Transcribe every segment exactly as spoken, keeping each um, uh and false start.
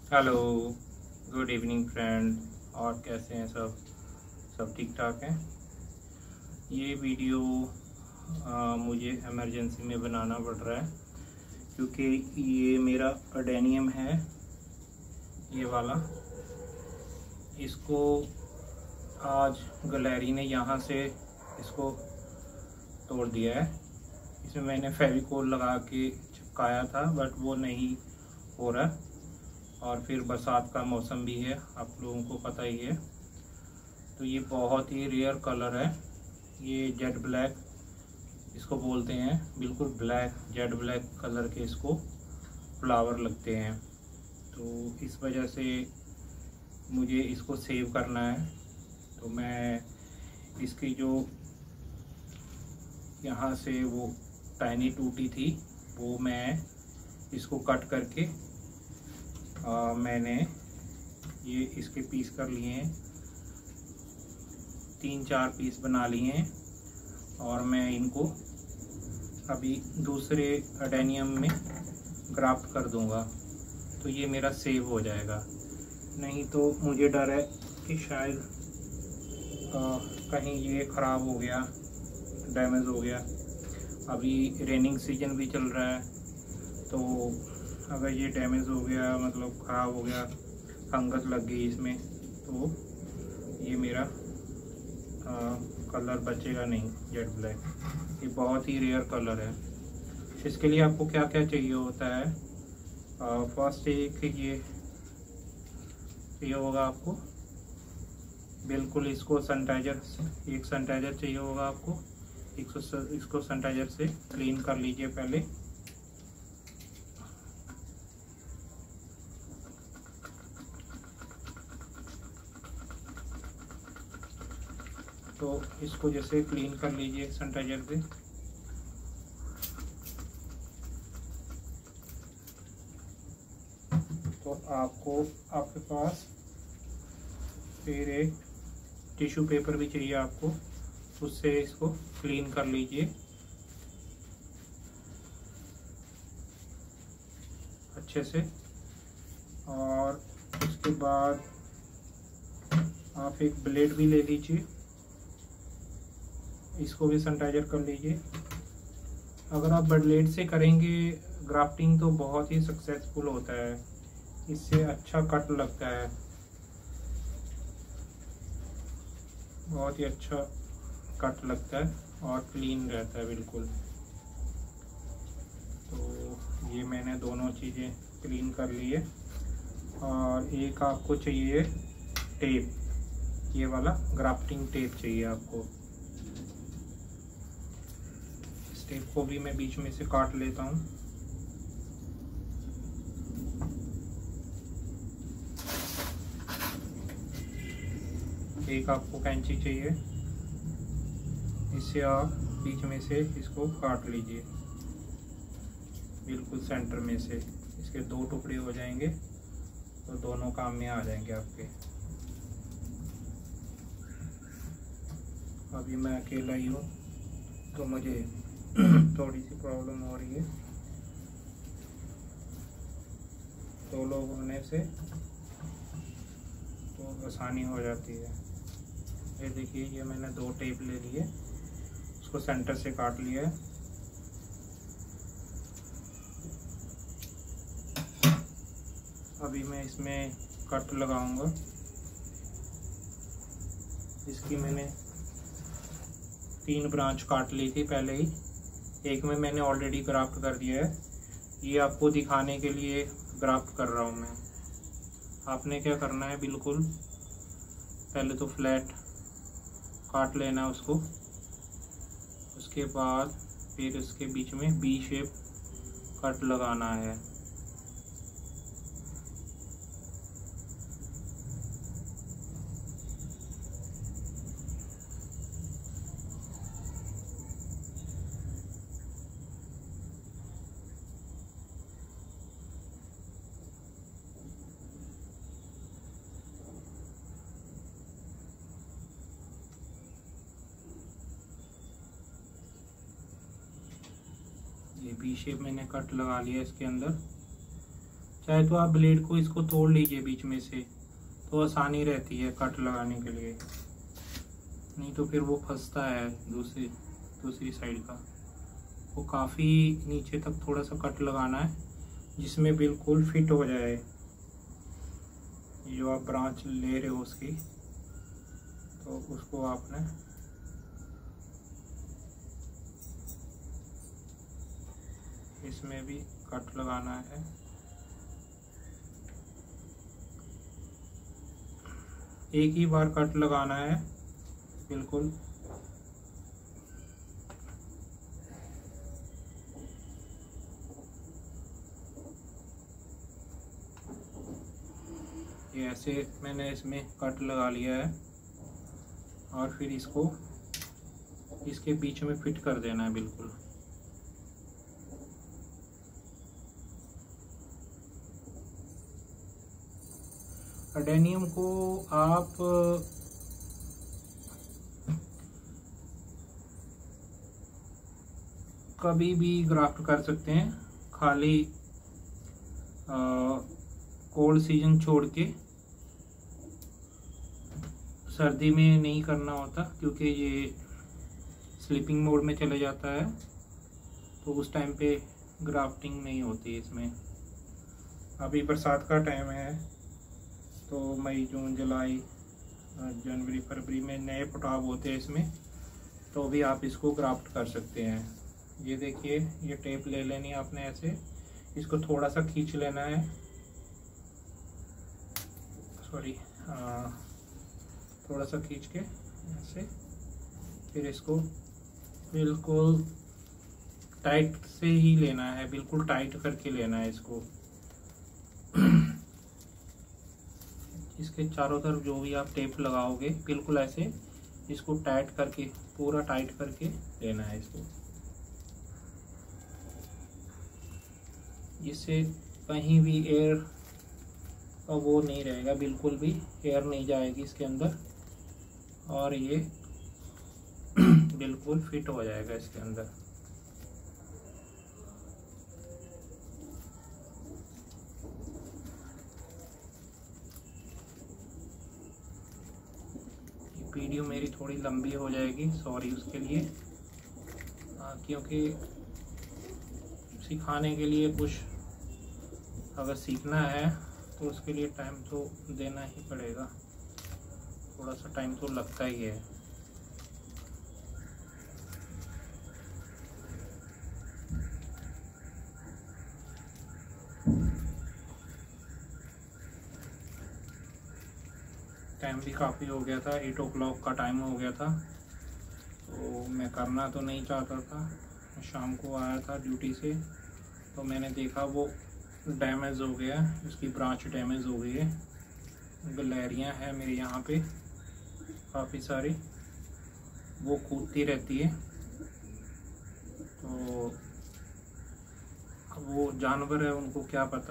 Hello, good evening friend. और कैसे हैं सब सब ठीक ठाक हैं। ये वीडियो आ, मुझे इमरजेंसी में बनाना पड़ रहा है क्योंकि ये मेरा अडेनियम है, ये वाला। इसको आज गैलरी ने यहाँ से इसको तोड़ दिया है। इसमें मैंने फेविकोल लगा के चिपकाया था बट वो नहीं हो रहा। और फिर बरसात का मौसम भी है, आप लोगों को पता ही है। तो ये बहुत ही रेयर कलर है, ये जेड ब्लैक इसको बोलते हैं। बिल्कुल ब्लैक, जेड ब्लैक कलर के इसको फ्लावर लगते हैं। तो इस वजह से मुझे इसको सेव करना है। तो मैं इसकी जो यहाँ से वो टाइनी टूटी थी वो मैं इसको कट करके आ, मैंने ये इसके पीस कर लिए हैं, तीन चार पीस बना लिए हैं। और मैं इनको अभी दूसरे अडेनियम में ग्राफ्ट कर दूंगा तो ये मेरा सेव हो जाएगा। नहीं तो मुझे डर है कि शायद आ, कहीं ये ख़राब हो गया, डैमेज हो गया। अभी रेनिंग सीजन भी चल रहा है, तो अगर ये डैमेज हो गया, मतलब ख़राब हो गया, फंगस लग गई इसमें, तो ये मेरा आ, कलर बचेगा नहीं, जेड ब्लैक। ये बहुत ही रेयर कलर है। इसके लिए आपको क्या क्या चाहिए होता है। फर्स्ट एक ये चाहिए होगा आपको, बिल्कुल इसको सैनिटाइजर, एक सैनिटाइजर चाहिए होगा आपको। इसको इसको सैनिटाइजर से क्लीन कर लीजिए पहले। तो इसको जैसे क्लीन कर लीजिए सैनिटाइजर से। तो आपको आपके पास फिर एक टिश्यू पेपर भी चाहिए आपको, उससे इसको क्लीन कर लीजिए अच्छे से। और उसके बाद आप एक ब्लेड भी ले लीजिए, इसको भी सैनिटाइजर कर लीजिए। अगर आप ब्लेड से करेंगे ग्राफ्टिंग तो बहुत ही सक्सेसफुल होता है, इससे अच्छा कट लगता है, बहुत ही अच्छा कट लगता है और क्लीन रहता है बिल्कुल। तो ये मैंने दोनों चीज़ें क्लीन कर लिए। और एक आपको चाहिए टेप, ये वाला ग्राफ्टिंग टेप चाहिए आपको। टेप को भी मैं बीच में से काट लेता हूँ। एक आपको कैंची चाहिए, इससे आप बीच में से इसको काट लीजिए, बिल्कुल सेंटर में से। इसके दो टुकड़े हो जाएंगे तो दोनों काम में आ जाएंगे आपके। अभी मैं अकेला ही हूँ तो मुझे थोड़ी सी प्रॉब्लम हो रही है। दो लोग होने से तो आसानी हो जाती है। ये देखिए, ये मैंने दो टेप ले लिए, उसको सेंटर से काट लिया है। अभी मैं इसमें कट लगाऊंगा। इसकी मैंने तीन ब्रांच काट ली थी पहले ही, एक में मैंने ऑलरेडी ग्राफ्ट कर दिया है। ये आपको दिखाने के लिए ग्राफ्ट कर रहा हूँ मैं। आपने क्या करना है, बिल्कुल पहले तो फ्लैट काट लेना है उसको, उसके बाद फिर उसके बीच में बी शेप कट लगाना है। ये बी शेप मैंने कट लगा लिया इसके अंदर। चाहे तो आप ब्लेड को इसको तोड़ लीजिए बीच में से, तो आसानी रहती है कट लगाने के लिए, नहीं तो फिर वो फंसता है दूसरी दूसरी साइड का। वो काफ़ी नीचे तक थोड़ा सा कट लगाना है जिसमें बिल्कुल फिट हो जाए जो आप ब्रांच ले रहे हो उसकी, तो उसको आपने इसमें भी कट लगाना है। एक ही बार कट लगाना है बिल्कुल। ये ऐसे मैंने इसमें कट लगा लिया है और फिर इसको इसके बीच में फिट कर देना है बिल्कुल। एडेनियम को आप कभी भी ग्राफ्ट कर सकते हैं, खाली कोल्ड सीजन छोड़ के, सर्दी में नहीं करना होता क्योंकि ये स्लीपिंग मोड में चले जाता है, तो उस टाइम पे ग्राफ्टिंग नहीं होती इसमें। अभी बरसात का टाइम है तो मई जून जुलाई जनवरी फरवरी में नए पटाव होते हैं इसमें, तो भी आप इसको ग्राफ्ट कर सकते हैं। ये देखिए, ये टेप ले लेनी है आपने, ऐसे इसको थोड़ा सा खींच लेना है, सॉरी थोड़ा सा खींच के ऐसे, फिर इसको बिल्कुल टाइट से ही लेना है, बिल्कुल टाइट करके लेना है इसको। इसके चारों तरफ जो भी आप टेप लगाओगे बिल्कुल ऐसे इसको टाइट करके, पूरा टाइट करके लेना है इसको, जिससे कहीं भी एयर का वो नहीं रहेगा, बिल्कुल भी एयर नहीं जाएगी इसके अंदर, और ये बिल्कुल फिट हो जाएगा इसके अंदर। वीडियो मेरी थोड़ी लंबी हो जाएगी, सॉरी उसके लिए, आ, क्योंकि सिखाने के लिए कुछ अगर सीखना है तो उसके लिए टाइम तो देना ही पड़ेगा, थोड़ा सा टाइम तो लगता ही है। टाइम भी काफ़ी हो गया था, एट ओ क्लॉक का टाइम हो गया था, तो मैं करना तो नहीं चाहता था। शाम को आया था ड्यूटी से, तो मैंने देखा वो डैमेज हो गया, उसकी ब्रांच डैमेज हो गई है, गलहरियाँ हैं मेरे यहाँ पे काफ़ी सारी, वो कूदती रहती है, तो अब वो जानवर है, उनको क्या पता,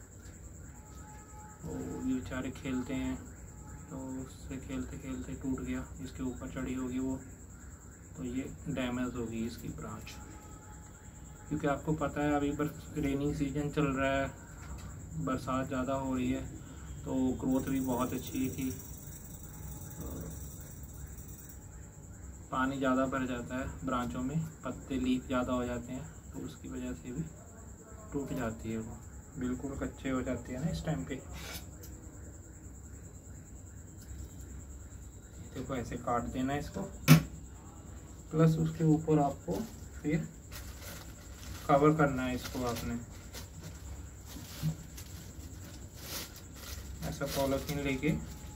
वो ये बेचारे खेलते हैं, तो उससे खेलते खेलते टूट गया, इसके ऊपर चढ़ी होगी वो, तो ये डैमेज होगी इसकी ब्रांच। क्योंकि आपको पता है अभी बस रेनिंग सीजन चल रहा है, बरसात ज़्यादा हो रही है, तो ग्रोथ भी बहुत अच्छी थी, पानी ज़्यादा भर जाता है ब्रांचों में, पत्ते लीफ ज़्यादा हो जाते हैं, तो उसकी वजह से भी टूट जाती है, वो बिल्कुल कच्चे हो जाते हैं ना इस टाइम पे। देखो ऐसे काट देना इसको, प्लस उसके ऊपर आपको फिर कवर करना है इसको, आपने ऐसा पॉलीथीन लेके,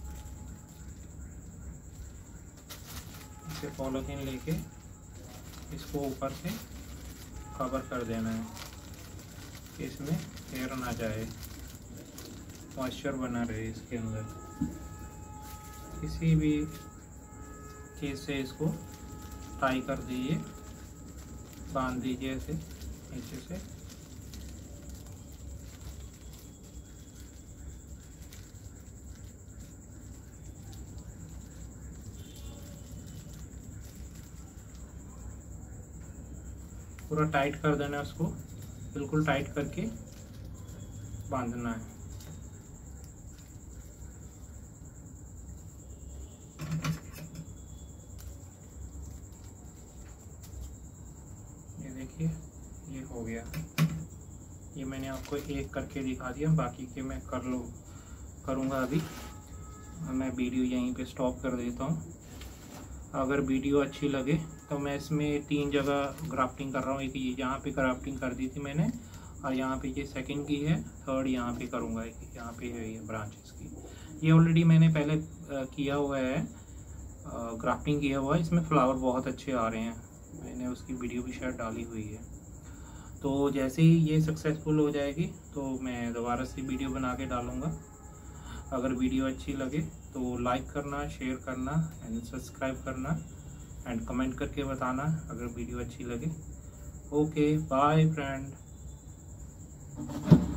ऐसे पॉलीथीन लेके इसको ऊपर से कवर कर देना है, इसमें एयर ना जाए, मॉइस्चर बना रहे इसके अंदर। किसी भी चीज़ से इसको टाई कर दीजिए, बांध दीजिए ऐसे नीचे से, पूरा टाइट कर देना उसको, बिल्कुल टाइट करके बांधना है। ये देखिए ये हो गया। ये मैंने आपको एक करके दिखा दिया, बाकी के मैं कर लो करूँगा अभी। मैं वीडियो यहीं पे स्टॉप कर देता हूँ। अगर वीडियो अच्छी लगे तो मैं इसमें तीन जगह ग्राफ्टिंग कर रहा हूँ। एक ये यहाँ पे ग्राफ्टिंग कर दी थी मैंने, और यहाँ पे ये सेकंड की है, थर्ड यहाँ पे करूँगा। एक यहाँ पे है ये ब्रांचेस की। ये ऑलरेडी मैंने पहले किया हुआ है, ग्राफ्टिंग किया हुआ है। इसमें फ्लावर बहुत अच्छे आ रहे हैं, मैंने उसकी वीडियो भी शायद डाली हुई है। तो जैसे ही ये सक्सेसफुल हो जाएगी तो मैं दोबारा से वीडियो बना के डालूँगा। अगर वीडियो अच्छी लगे तो लाइक करना, शेयर करना एंड सब्सक्राइब करना एंड कमेंट करके बताना अगर वीडियो अच्छी लगे। Okay bye friend.